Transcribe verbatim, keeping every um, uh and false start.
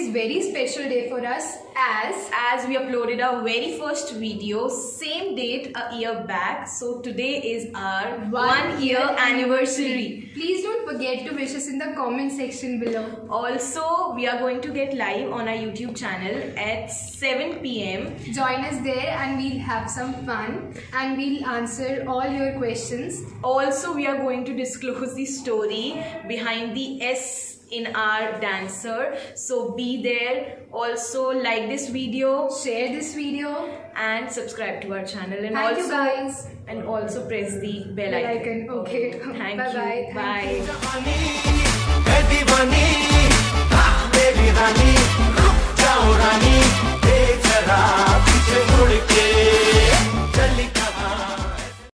is very special day for us as as we uploaded our very first video same date a year back. So today is our one, one year, year anniversary. Please don't forget to wish us in the comment section below. Also, we are going to get live on our YouTube channel at seven p m Join us there and we'll have some fun and we'll answer all your questions. Also, we are going to disclose the story behind the S in our dancer. So be there. Also like this video, share this video and subscribe to our channel. And Thank also, you guys. And also press the bell, bell icon. icon. Okay. Thank bye you. bye. Bye.